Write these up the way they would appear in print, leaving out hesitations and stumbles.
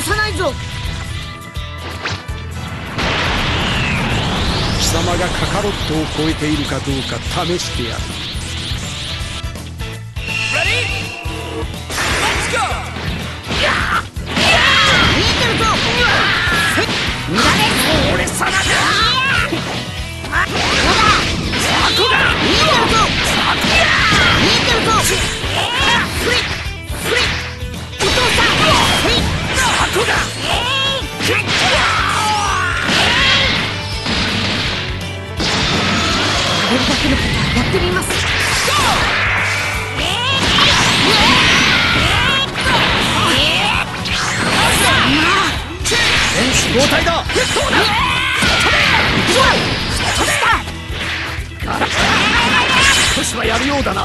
さないぞ。 貴様がカカロットを超えているかどうか試してやる。 見えてるぞ。 俺様だ。 見えてるぞ。見えてるぞ。お父さん。あれだけのことやってみます。 戦士交代だ。少しはやるようだな。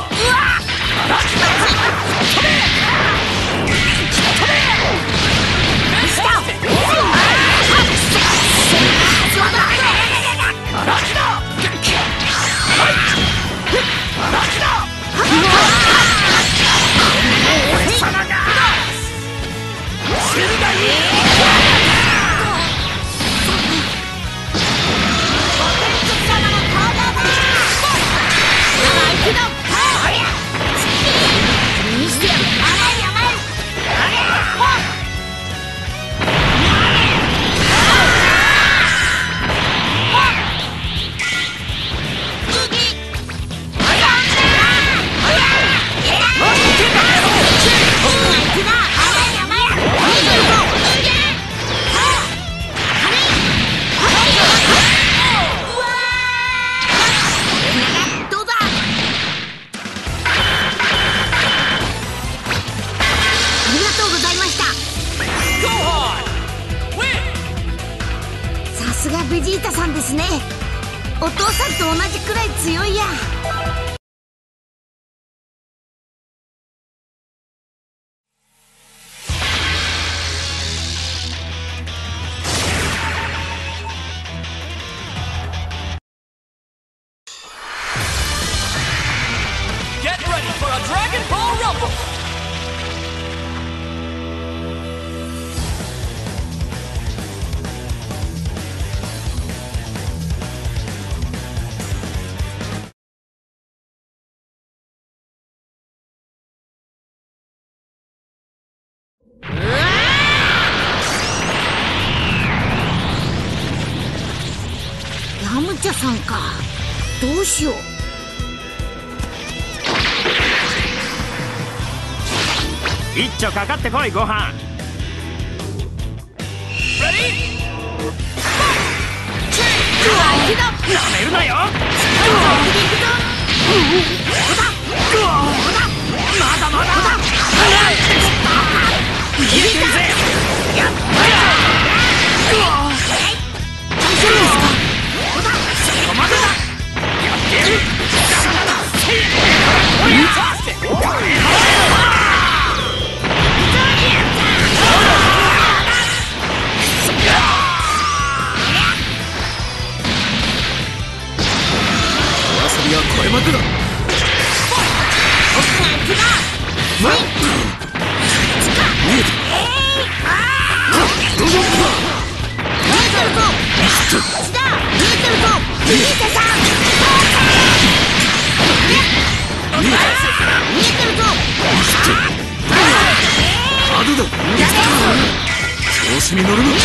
さすがベジータさんですね。お父さんと同じくらい強いや。 Get ready for a Dragon Ball Rumble! ヤムチャさんか。どうしよう。 一丁かかってこいご飯。なめるなよ。まだまだ逃げてるぜ。そこまでだ。やってやる。 遊びはこれまでだ。調子に乗るの。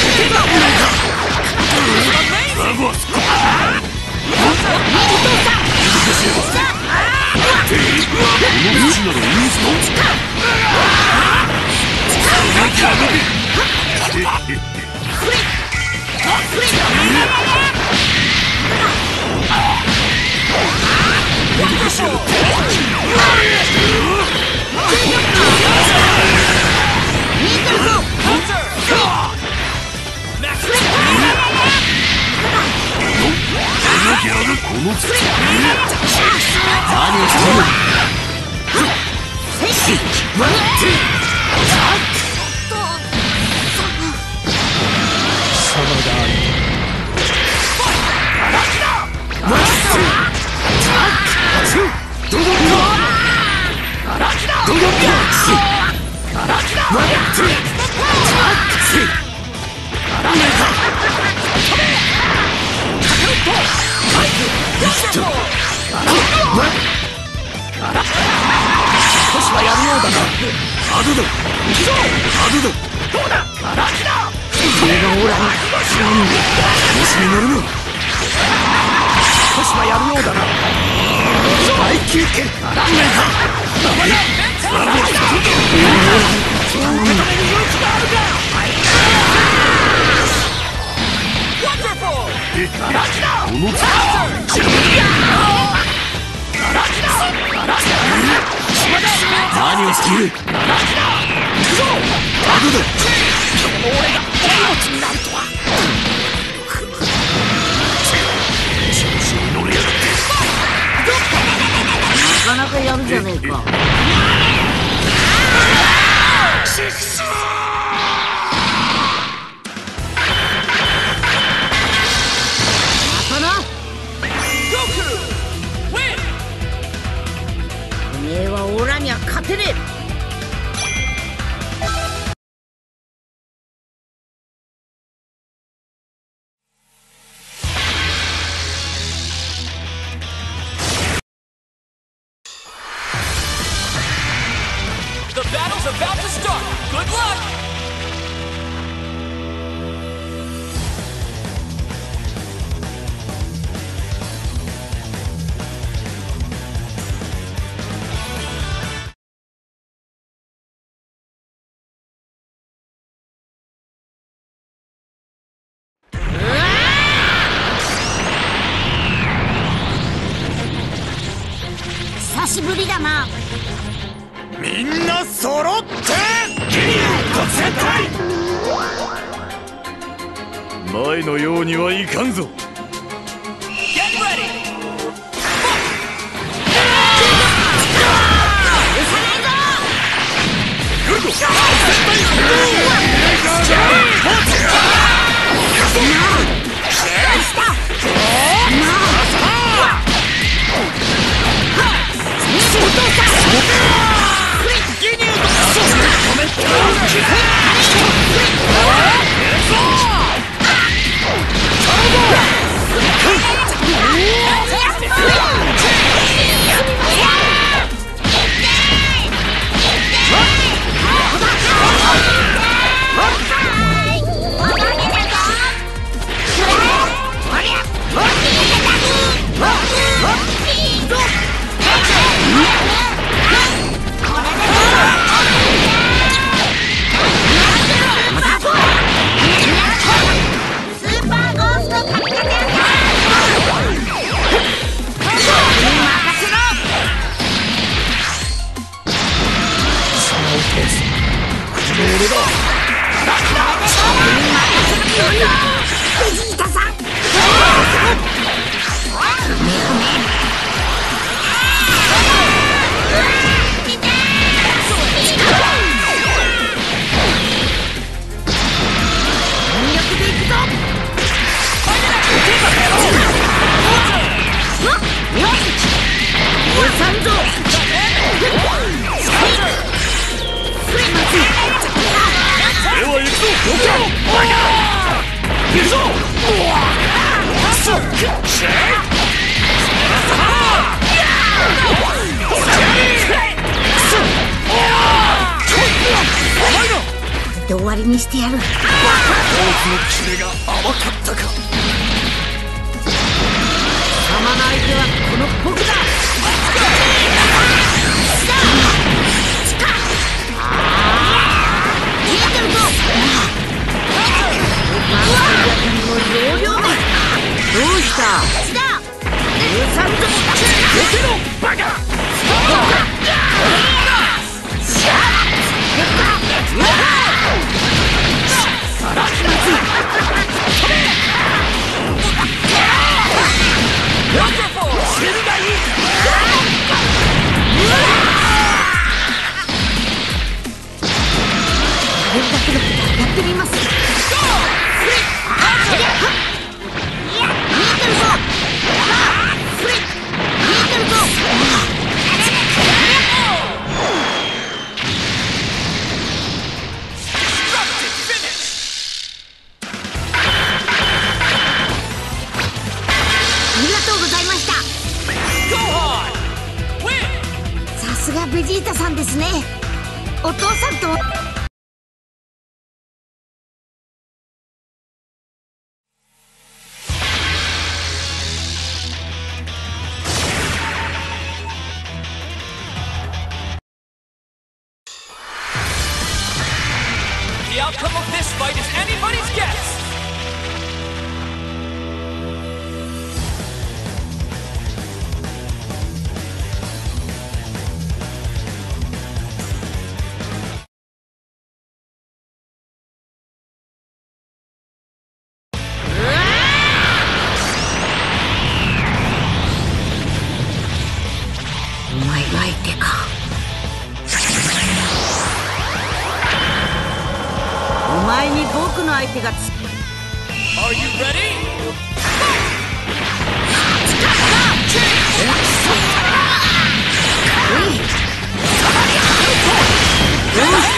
ドだ。行くぞ。ハドだ。どうだ。形だ。それがオラに調子に乗るの。少しはやるようだな。大休憩。ダメだ。名前だ。その受け止める勇気があるか。形だ。この何をしている。行くぞ。ハドだ。俺が大持ちになるとは。調子に乗りやがって。 なかなかやるじゃねえか。おめえはオラには勝てねえ。 The battle's about to start. Good luck! 久しぶりだな。 みんな揃ってギリ突然隊。前のようにはいかんぞ。 Get ready! 終わりにしてやる。 大津のキレが甘かったか。 貴様の相手はこの僕だ。逃げてるぞ。容量だ。どうした。13度避けろバカ。やってみます。さすがベジータさんですね。 お父さんと。 The outcome of this fight is anybody's guess! Are you ready? どうした？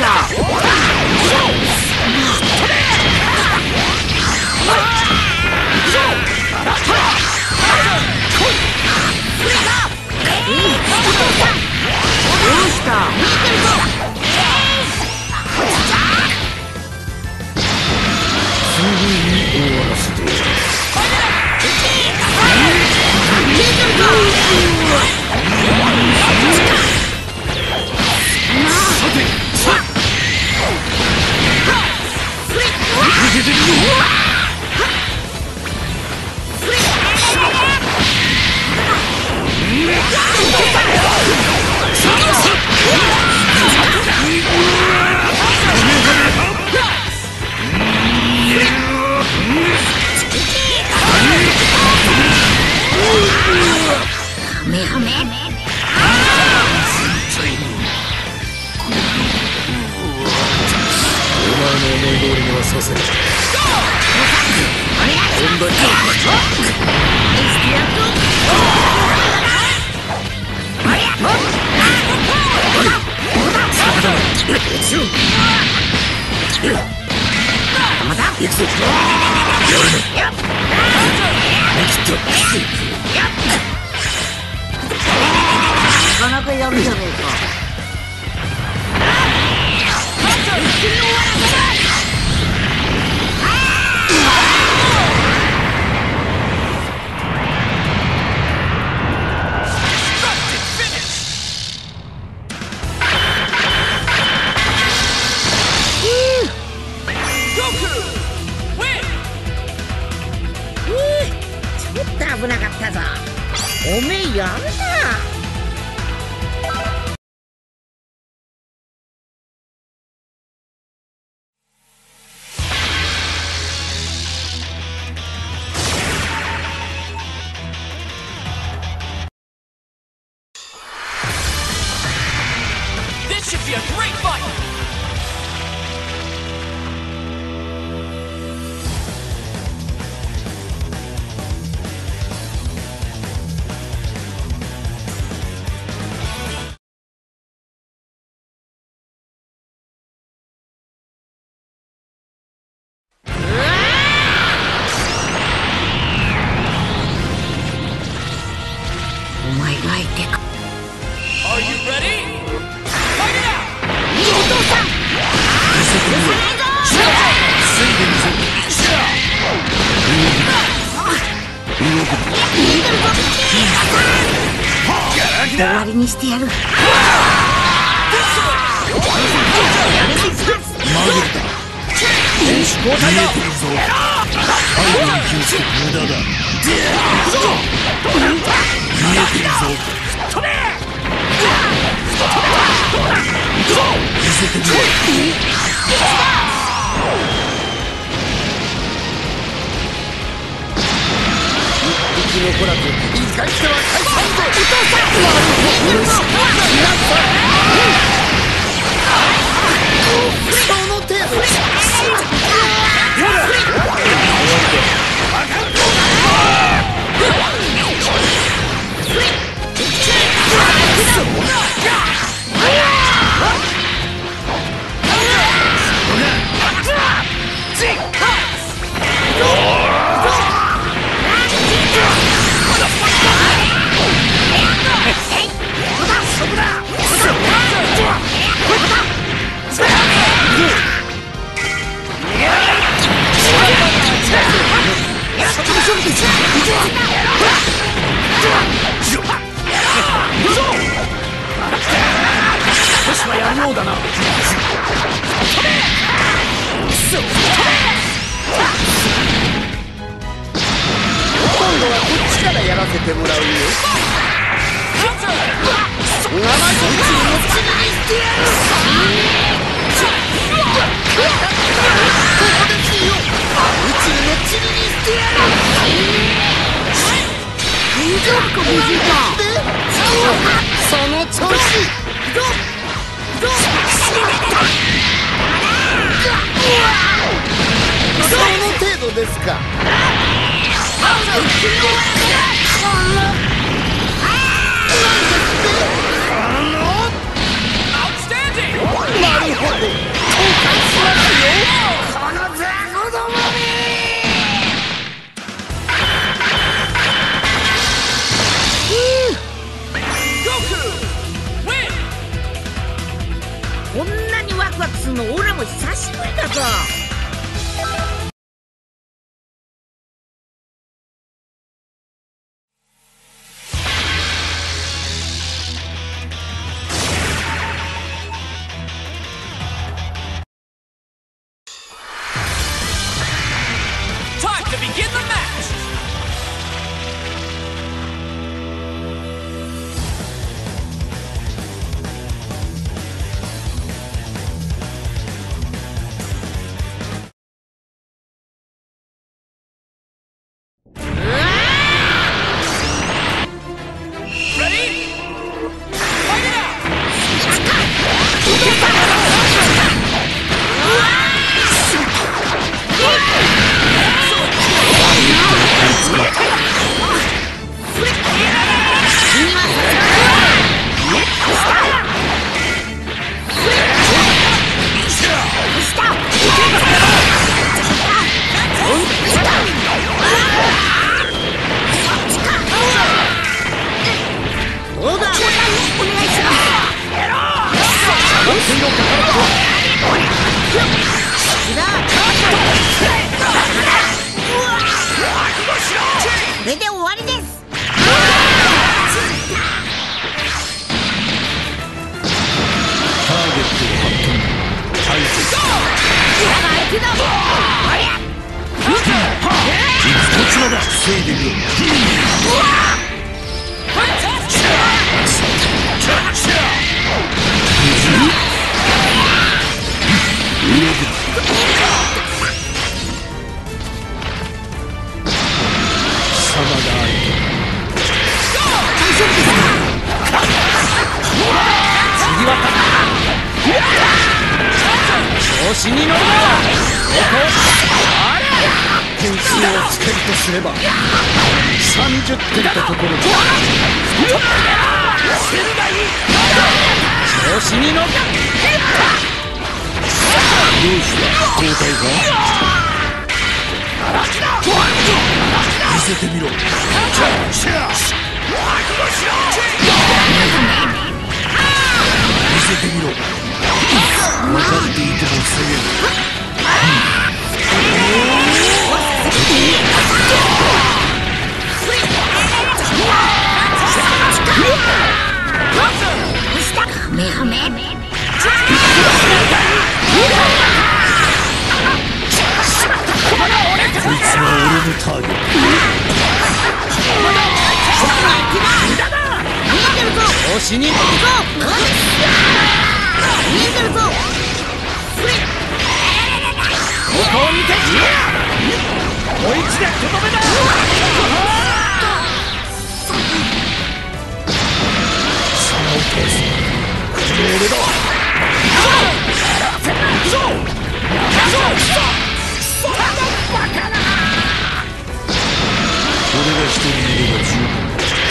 なかなかやるじゃねえか。ちょっと危なかったぞ。おめえやるな。 This should be a great fight! Are you ready? Fight it out! 終わりにしてやる。生き残らず一回しては解散ぞ。その程度。 少しはやるようだな。今度はこっちからやらせてもらうよ。生のうちにもちにしてやる。ここですよ。宇宙の塵にしてやる。 大丈夫かベジータ。 その調子。その程度ですか。なるほど、後悔しますよ、このザコどもめ。 こんなにワクワクするのオラも久しぶりだぞ。 Time to begin the match! これで終わりです。 ターゲットを発見。対決。 相手だ。 こちらだ。防いでみろ。調子に乗るな。点数をつけるとすれば30点ってところだ。調子に乗る。どうした交代か。見せてみろ。見せてみろ。分かっていても防げる。こいつは俺のターゲット。調子に乗るぞ。 見えてるぞ。 ここを見て。こいつでとどめだ。差を通す。この俺だ。俺が一人いれば十分。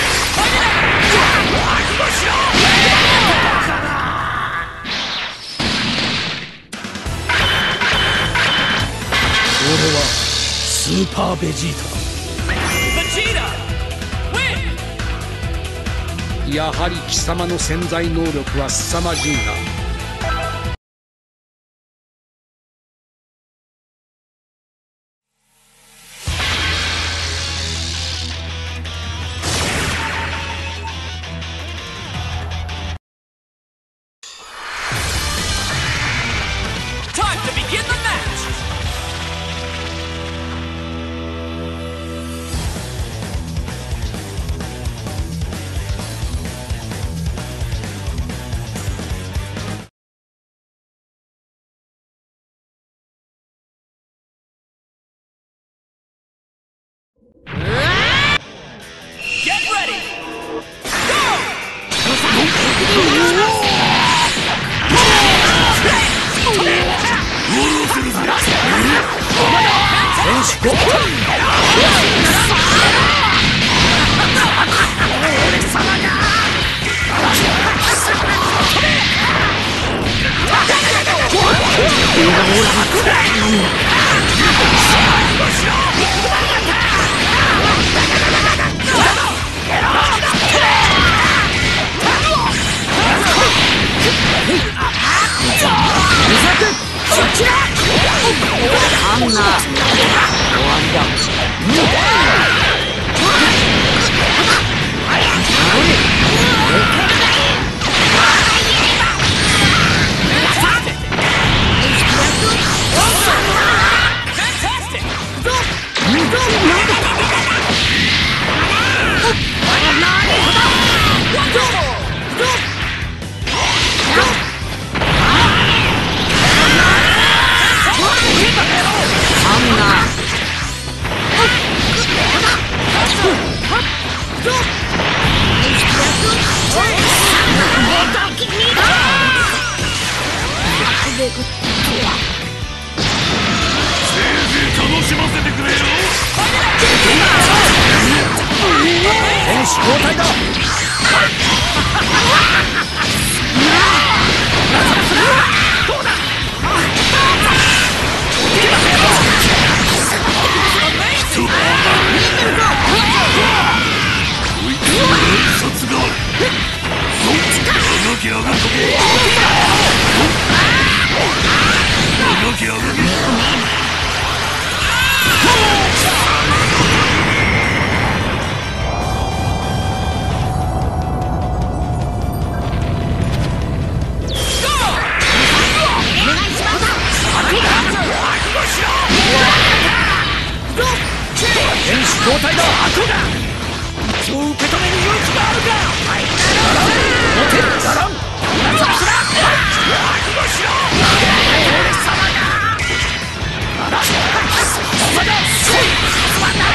俺はスーパーベジータ。やはり貴様の潜在能力は凄まじいな。 あんな終わりだ。 楽しませてくれよ。選手交代だ。交代だ。後だ。そう受け止める勇気があるか。表だらん。さすが。覚悟しろ。俺様だ。まだ。まだ。すまない。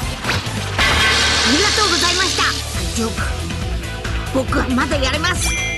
ありがとうございました。大丈夫。僕はまだやれます。